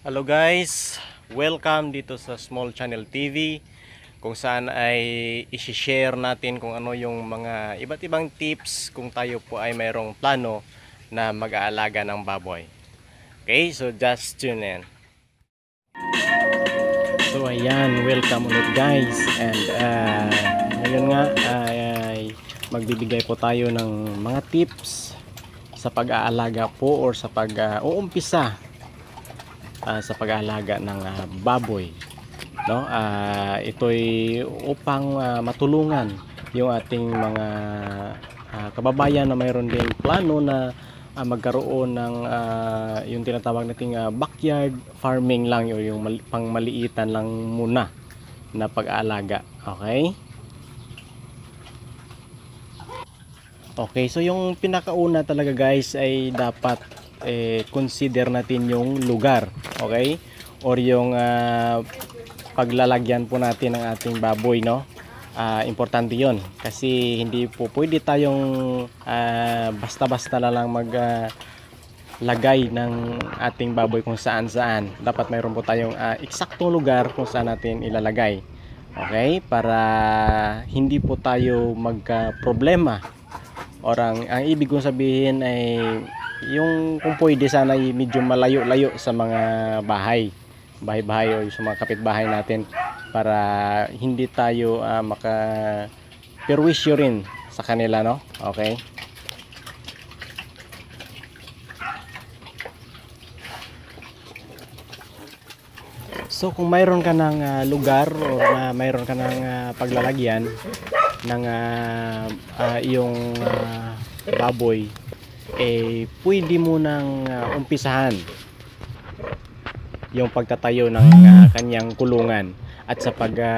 Hello guys, welcome dito sa Small Channel TV kung saan ay i-share natin kung ano yung mga iba't ibang tips kung tayo po ay mayroong plano na mag-aalaga ng baboy. Okay, so just tune in. So ayan, welcome ulit guys, and ngayon nga ay magbibigay po tayo ng mga tips sa pag-aalaga po or sa pag-uumpisa sa pag-aalaga ng baboy, no? Ito'y upang matulungan yung ating mga kababayan na mayroon ding plano na magkaroon ng yung tinatawag nating backyard farming lang, o yung pangmaliitan lang muna na pag-aalaga. Okay? Okay, so yung pinakauna talaga guys ay dapat consider natin yung lugar, okay? Or yung paglalagyan po natin ng ating baboy, no? Importante yon kasi hindi po pwede tayong basta-basta na lang lagay ng ating baboy kung saan-saan. Dapat mayroon po tayong eksaktong lugar kung saan natin ilalagay, okay? Para hindi po tayo magka-problema. Or ang ibig kong sabihin ay yung kung pwede sana ay medyo malayo-layo sa mga bahay-bahay o sa mga kapitbahay natin, para hindi tayo maka-perwisyo rin sa kanila, no? Okay? So kung mayroon ka ng lugar o mayroon ka ng paglalagyan ng iyong baboy, pwede mo nang umpisahan yung pagtatayo ng kanyang kulungan. At sa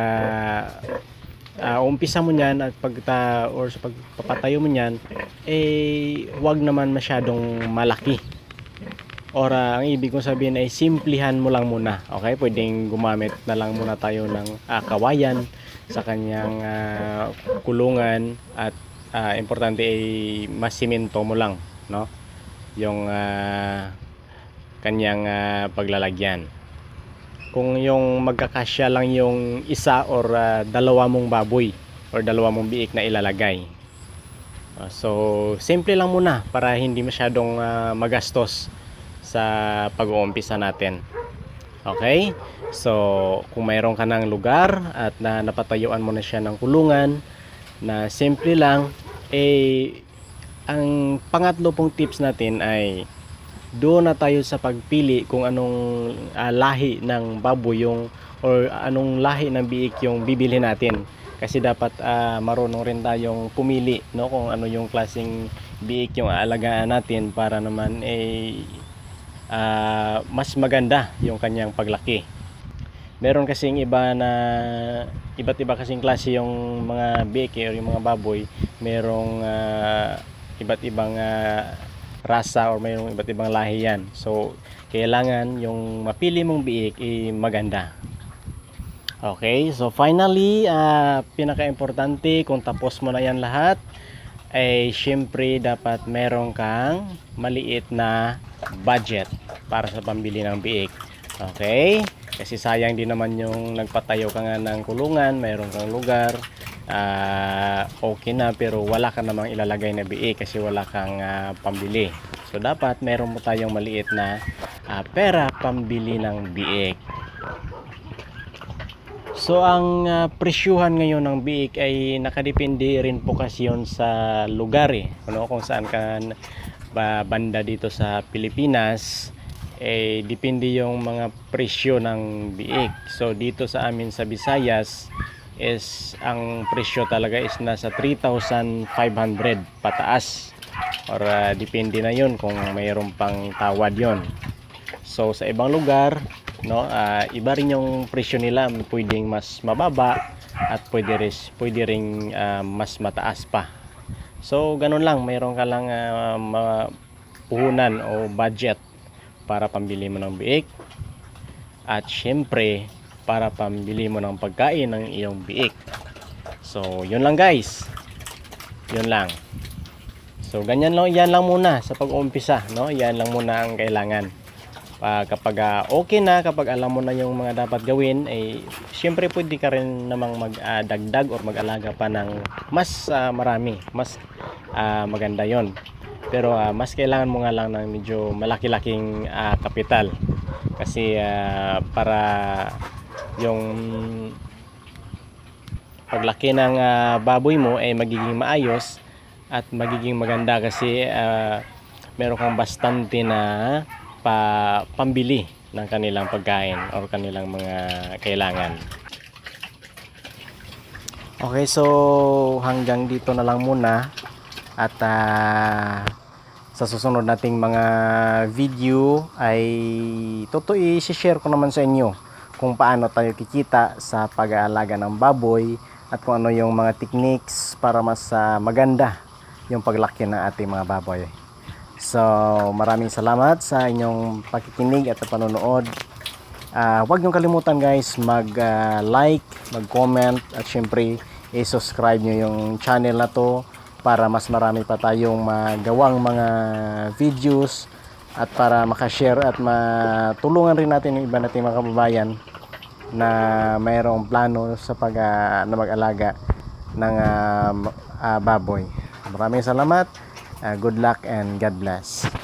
umpisa mo niyan at or sa pagpapatayo mo niyan, wag naman masyadong malaki. Or ang ibig kong sabihin ay simplihan mo lang muna. Okay, pwedeng gumamit na lang muna tayo ng kawayan sa kanyang kulungan, at importante ay masimento mo lang, no, yung kanyang paglalagyan. Kung yung magkakasya lang yung isa or dalawa mong baboy or dalawa mong biik na ilalagay, so simple lang muna para hindi masyadong magastos sa pag-uumpisa natin. Okay, so kung mayroon ka ng lugar at napatayuan mo na siya ng kulungan na simple lang, ang pangatlo pong tips natin ay doon na tayo sa pagpili kung anong lahi ng baboy or anong lahi ng biik yung bibili natin. Kasi dapat marunong rin tayong pumili, no, kung ano yung klaseng biik yung aalagaan natin para naman mas maganda yung kanyang paglaki. Meron kasing iba't iba kasing klase yung mga biik o yung mga baboy. Merong iba't ibang rasa or mayroong iba't ibang lahi yan. So kailangan yung mapili mong biik maganda. Okay, so finally, pinaka-importante kung tapos mo na yan lahat, ay syempre dapat meron kang maliit na budget para sa pambili ng biik. Okay, kasi sayang din naman yung nagpatayo ka nga ng kulungan, mayroon kang lugar, okay na, pero wala ka namang ilalagay na biik kasi wala kang pambili. So dapat meron mo tayong maliit na pera pambili ng biik. So ang presyuhan ngayon ng biik ay nakadepende rin po kasi yun sa lugar, ano, kung saan ka banda dito sa Pilipinas, depende yung mga presyo ng biik. So dito sa amin sa Visayas is ang presyo talaga is nasa 3,500 pataas, or depende na yun kung mayroon pang tawad yon. So sa ibang lugar, no, iba rin yung presyo nila, pwedeng mas mababa at pwede ring mas mataas pa. So ganun lang, mayroon ka lang puhunan o budget para pambili mo ng biik, at syempre para pambili mo ng pagkain ng iyong biik. So yun lang guys, yun lang. So ganyan lang, yan lang muna sa pag-uumpisa, no? Yan lang muna ang kailangan. Kapag okay na, kapag alam mo na yung mga dapat gawin, ay syempre pwede ka rin namang magdagdag or mag-alaga pa ng mas marami, mas maganda yon. Pero mas kailangan mo nga lang ng medyo malaki-laking kapital, kasi para yung paglaki ng baboy mo ay magiging maayos at magiging maganda, kasi meron kang bastante na pambili ng kanilang pagkain or kanilang mga kailangan. Okay, so hanggang dito na lang muna, at sa susunod nating mga video ay i-share ko naman sa inyo kung paano tayo kikita sa pag-aalaga ng baboy at kung ano yung mga techniques para mas maganda yung paglaki ng ating mga baboy. So maraming salamat sa inyong pakikinig at panonood. Huwag niyong kalimutan guys mag-like, mag-comment at syempre i-subscribe niyo yung channel na to para mas marami pa tayong magawang mga videos, at para makashare at matulungan rin natin yung iba nating mga kababayan na mayroong plano sa na mag-alaga ng baboy. Maraming salamat. Good luck and God bless.